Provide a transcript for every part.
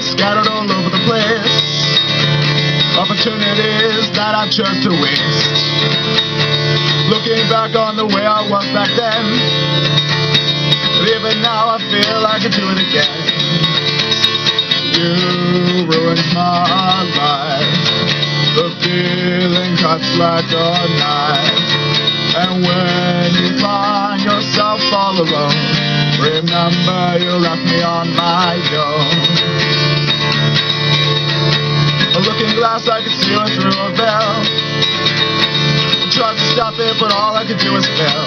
scattered all over the place. Opportunities that I chose to waste. Looking back on the way I was back then, even now I feel I can do it again. You ruined my life. The feeling cuts like a knife. And when you find yourself all alone, remember you left me on my own. A looking glass, I could see her through a veil. I tried to stop it, but all I could do was fail.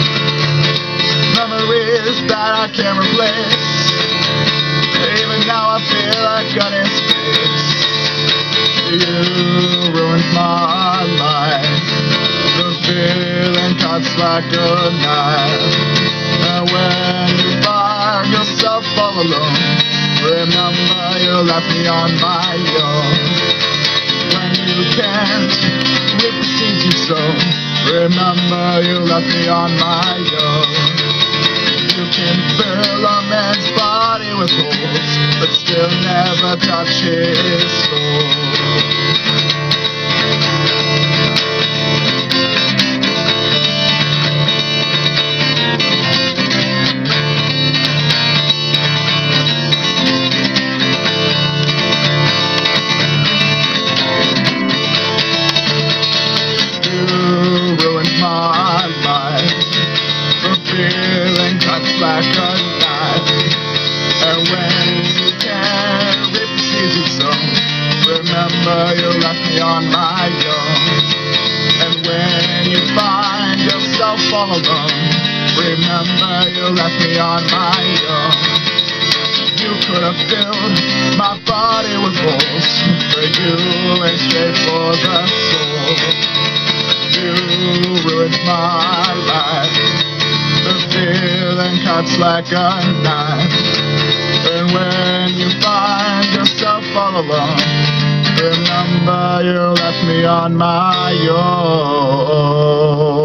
Memories that I can't replace. Even now I feel like gunning space. You ruined my life. The feeling cuts like a knife. And when you find yourself all alone, remember you left me on my own. When you can't reap the seeds you sow, remember you left me on my own. You can fill a man's body with holes, but still never touch his soul. Like a knife. And when you can't reap the seeds you sow, remember you left me on my own. And when you find yourself all alone, remember you left me on my own. You could have filled my body with holes, but you went straight for the soul. You ruined my life. The feeling cuts like a knife. And when you find yourself all alone, remember you left me on my own.